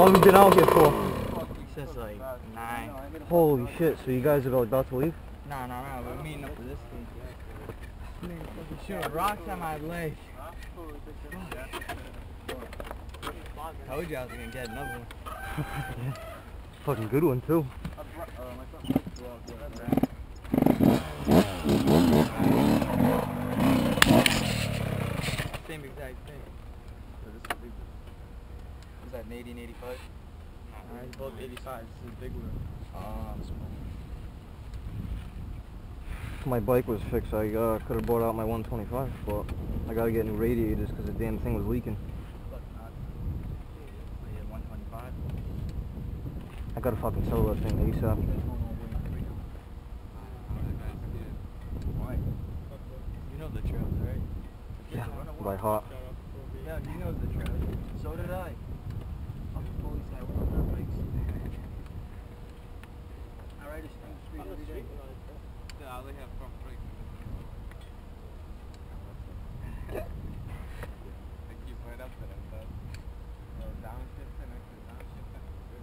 long have you been out here for? Since like 9. Holy shit, so you guys are about to leave? No, we're meeting up for this thing. Man, fucking shooting rocks at my leg. Told you I was gonna get another one. Yeah. Fucking good one too. Same exact thing. Is that an 80 and 85? Alright, both 85. This is a big one. Small. My bike was fixed. I could have brought out my 125, but I gotta get new radiators because the damn thing was leaking. Yeah, 125. I gotta fucking sell that thing ASAP. Why? You know the trails, right? Yeah, by heart. Yeah, you know the trails. So did I. Fucking police guy with their bikes. I ride this thing street every day. Yeah, I only have front brakes. I keep right up to them, but downshifting, actually downshifting.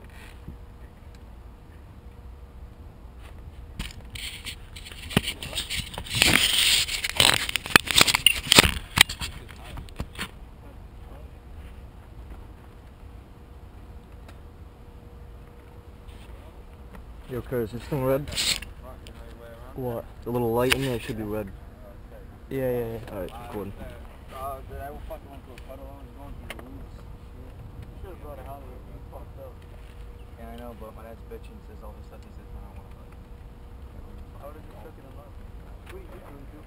Yo, Curtis, is this thing red? What? The little light in there should be red. Yeah. Alright, good. Dude, I fucking went to a puddle. I was going through the roots. Should have brought a house with me. Fucked up. Yeah, I know, but my dad's bitching says all this stuff. He says, I don't want to fuck. How did you fucking unlock? What are you doing, too?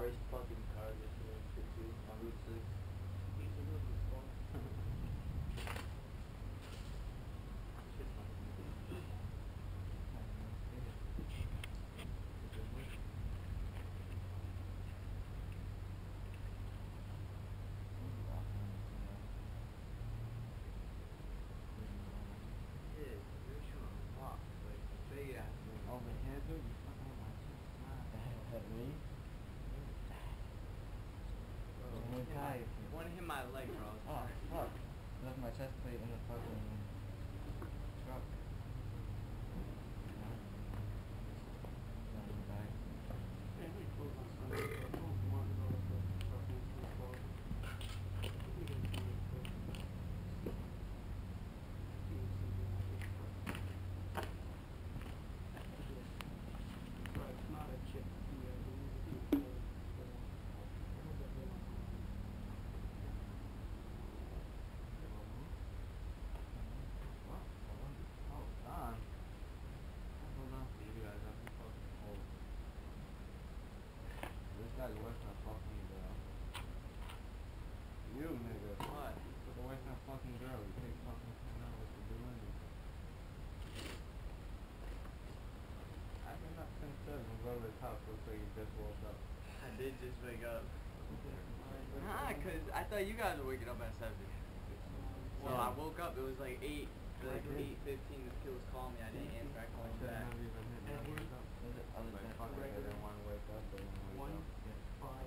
worst fucking cars yesterday and shit too, on Route 6. Shit's fucking wanna hit my leg, bro. Oh, fuck. Left my chest plate in the fucking truck. You nigga. What? Look away from that fucking girl. You take fucking out what you're doing. I can not since 7 and go to his house. Looks like you just woke up. I did just wake up. Nah, cause I thought you guys were waking up at 7. So I woke up, it was like 8, like 8:15, this kid was calling me, I didn't answer, I called him back. I didn't want to wake up, but I didn't wake up.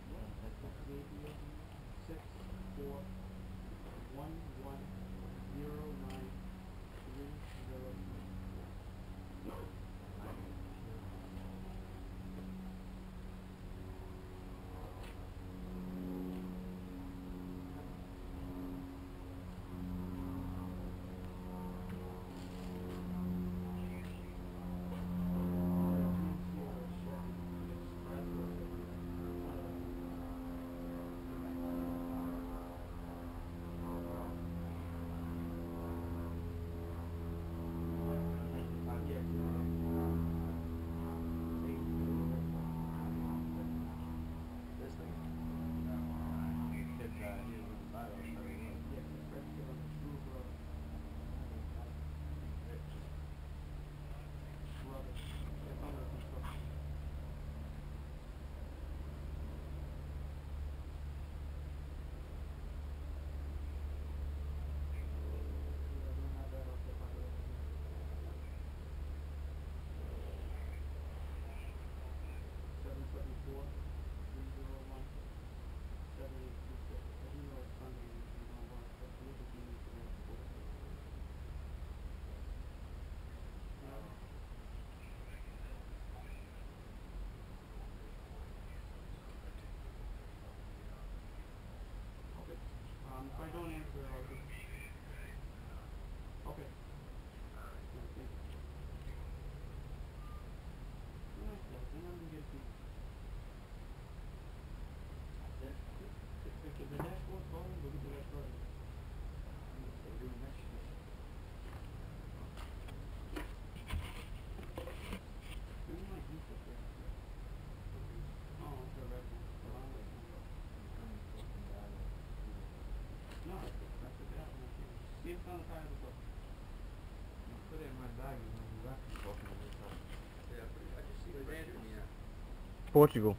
「Portugal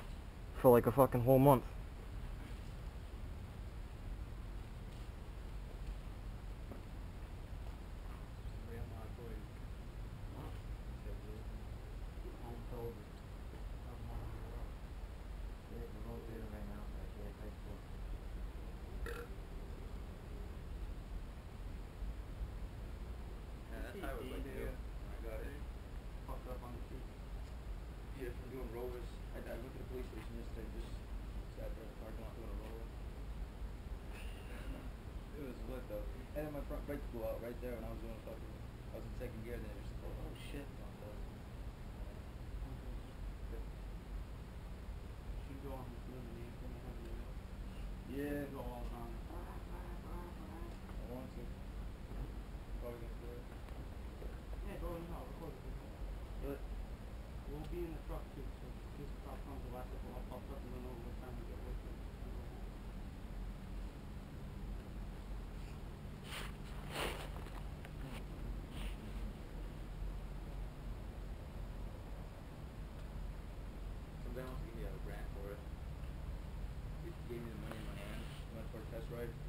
for like a fucking whole month." I had my front brakes blew out right there when I was doing fucking, I was in second gear, then it was just like, oh shit. Yeah. Go all around. I want to. Probably gonna do it. Yeah, go in the house, record it. But we'll be in the truck too, so. This top comes the last couple, I'll pop up and then over the time we get with it. Somebody wants to give me a grant for it. He gave me the money in my hand. Went for a test ride.